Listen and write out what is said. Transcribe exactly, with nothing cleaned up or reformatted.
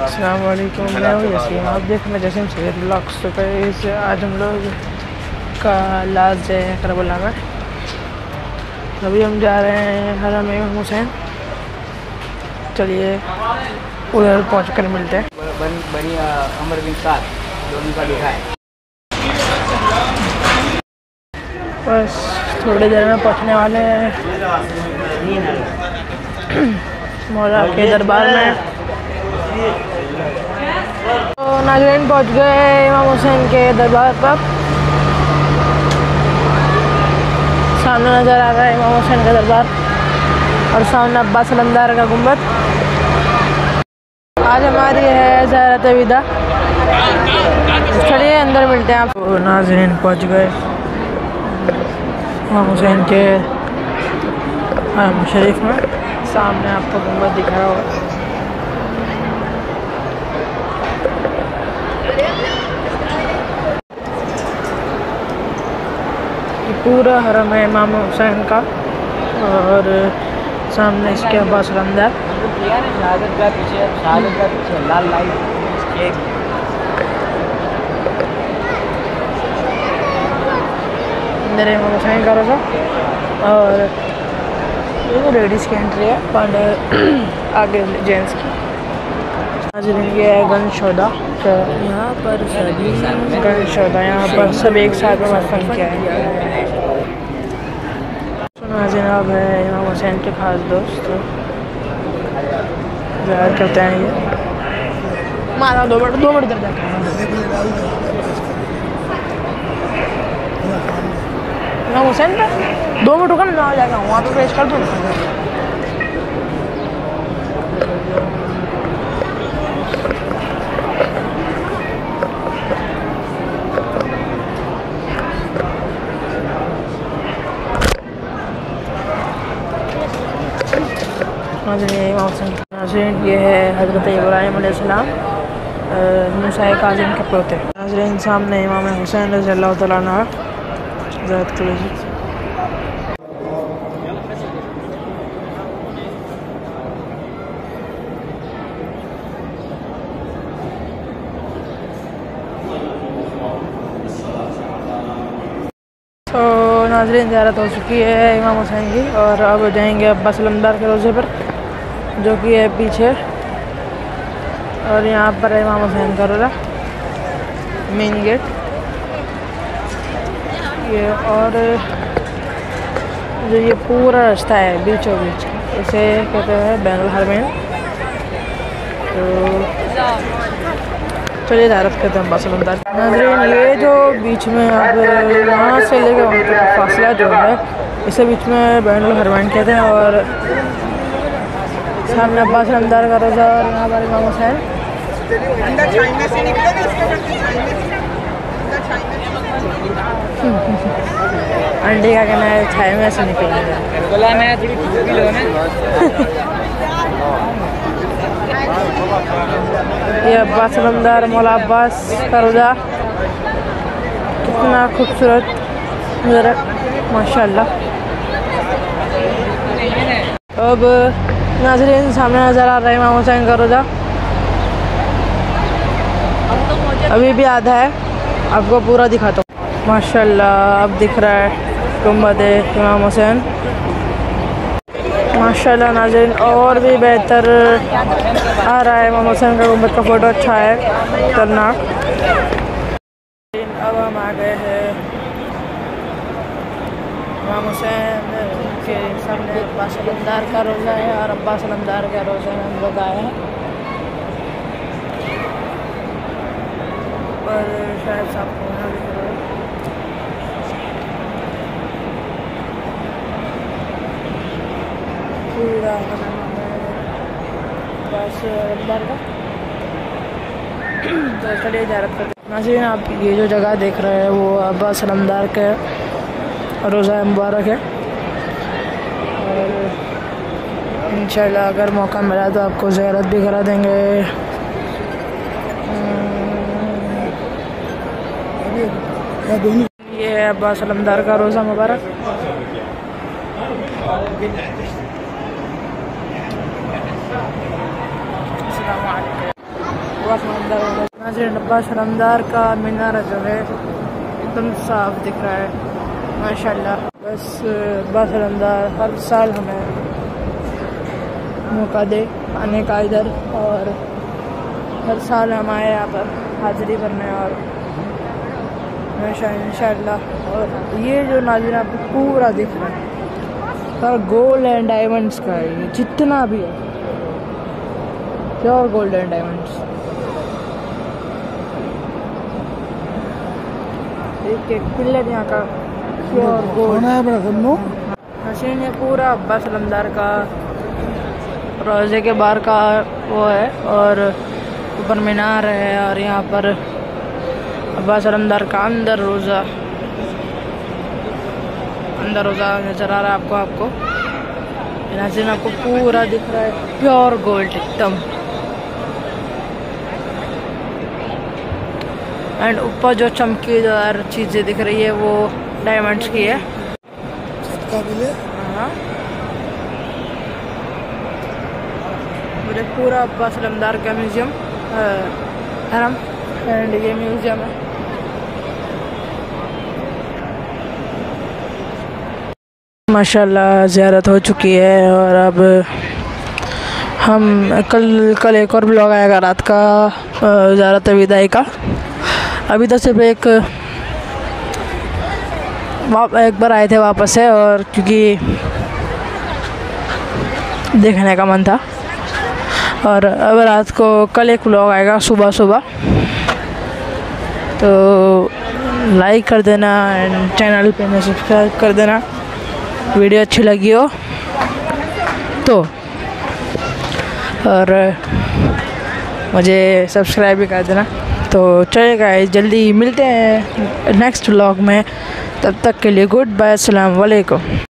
अस्सलाम वालेकुम, मैं हूँ यसीम। आप देख रहे हैं जैसे से ब्लॉग्स। तो इस आज हम लोग का लास्ट डे है करबला में। अभी हम जा रहे हैं हरम इमाम हुसैन। चलिए उधर पहुँच कर मिलते हैं। बनी अमर बिन साद दोनों का लिखा है। बस थोड़ी देर में पहुँचने वाले हैं मौला के दरबार में। तो नाज़रीन पहुँच गए इमाम हुसैन के दरबार पर। सामने नज़र आ रहा है इमाम हुसैन का दरबार और सामने अब्बास अलमदार का गुंबद। आज हमारी है ज़ियारत विदा। चलिए अंदर मिलते हैं आप। तो नाज़रीन पहुँच गए इमाम हुसैन के हरम शरीफ में। सामने आपको गुंबद दिख रहा होगा। पूरा हरम है इमाम हुसैन का और सामने इसके अब्बास अलमदार। शहादत का पीछे शहादत का पीछे लाल लाइट अंदर इमाम हुसैन का रोज़ा और ये लेडीज़ की एंट्री है पर आगे जेंट्स की। ये है गनशोदा। तो यहाँ पर सभी गनशोदा यहाँ पर सब एक साथ में मदफन किया है। सुना जनाब है इमाम हुसैन के खास दोस्त ज़ाहिर करते हैं। ये मारा दो मिनट दो मिनट इधर जाकर इमाम हुसैन पे दो मिनट रुका ना जाएगा वहाँ पे पेश कर दूँ। नाज़रीन ये है हज़रत इब्राहीम अलैहिस्सलाम मूसा काज़िम के पोते। नाज़रीन सामने इमाम हुसैन रज़ियल्लाहु तआला अन्हु ज़ात के वजह। तो नाज़रीन ज़ियारत हो चुकी है इमाम हुसैन की और अब जाएंगे अब्बास अलमदार के रोज़े पर जो कि है पीछे। और यहाँ पर है इमाम हुसैन का रोज़ा मेन गेट ये। और जो ये पूरा रास्ता है बीचों बीच इसे कहते हैं बैनुल हरमैन। तो चलिए ज़ियारत करते हैं अब्बास अलमदार। नाज़रीन ये जो बीच में अब यहाँ से लेकर वहाँ तक फासला जो है इसे बीच में बैनुल हरमैन कहते हैं। और सामने अब्बास अलमदार का रोज़ा और यहाँ पर इमाम हुसैन। अंडे का कहना है छाई में से निकल ये अब्बास अलमदार मौला अब्बास का रोज़ा कितना खूबसूरत ज़रा माशाल्लाह। अब नाज़रीन सामने नज़र आ रहा है इमाम हुसैन का रोज़ा। अभी भी आधा है आपको पूरा दिखाता हूँ। माशाल्लाह अब दिख रहा है गुंबद इमाम हुसैन माशाल्लाह। नाज़रीन और भी बेहतर आ रहा है इमाम हुसैन का गुंबद का फ़ोटो अच्छा है खतरनाक। अब हम आ गए हैं इमाम हुसैन के सामने अब्बास अलमदार का रोज़ा है और अब्बास अलमदार का रोज़ा में हम लोग आए हैं। और शायद साहब को वहाँ दिख रहा है पूरा अब्बास अलमदार का। तो चलिए ज़ियारत करते हैं। नाज़रीन आप ये जो जगह देख रहे हैं वो अब्बास अलमदार का रोज़ा मुबारक है। और इंशाल्लाह अगर मौका मिला तो आपको ज़ियारत भी करा देंगे। ये है अब्बास अलमदार का रोज़ा मुबारक। अब्बास समंदर होगा। नाज़रीन अब्बास समंदर का मीनारा जो है एकदम साफ दिख रहा है माशाल्लाह। बस अब्बास समंदर हर साल हमें मौका दे आने का इधर, और हर साल हम आए यहाँ पर हाज़िरी भरने और इंशाअल्लाह। और ये जो नाज़रीन आपको पूरा दिख रहा है पर गोल्ड एंड डायमंड्स का है, ये जितना भी है प्योर गोल्ड एंड डायमंड्स। एक एक पिलर यहाँ का प्योर गोल्ड मशीन। ये पूरा अब्बास समंदर का रोज़े के बाहर का वो है, और ऊपर मीनार है, और यहाँ पर अब्बास समंदर का अंदर रोज़ा अंदर रोज़ा नज़र आ रहा है आपको आपको नाज़रीन आपको पूरा दिख रहा है प्योर गोल्ड एकदम। एंड ऊपर जो चमकीदार चीज़ें दिख रही है वो डायमंड्स की है। हाँ, मुझे पूरा अब्बास समंदर का म्यूज़ियम हरम एंड ये म्यूज़ियम है। माशाल्लाह ज़ियारत हो चुकी है, और अब हम कल कल एक और ब्लॉग आएगा रात का ज़ियारत विदाई का। अभी तो सिर्फ एक एक बार आए थे वापस से, और क्योंकि देखने का मन था। और अब रात को कल एक ब्लॉग आएगा सुबह सुबह, तो लाइक कर देना एंड चैनल पे में सब्सक्राइब कर देना वीडियो अच्छी लगी हो तो, और मुझे सब्सक्राइब भी कर देना। तो चलेगा, जल्दी मिलते हैं नेक्स्ट व्लॉग में, तब तक के लिए गुड बाय, अस्सलाम वालेकुम।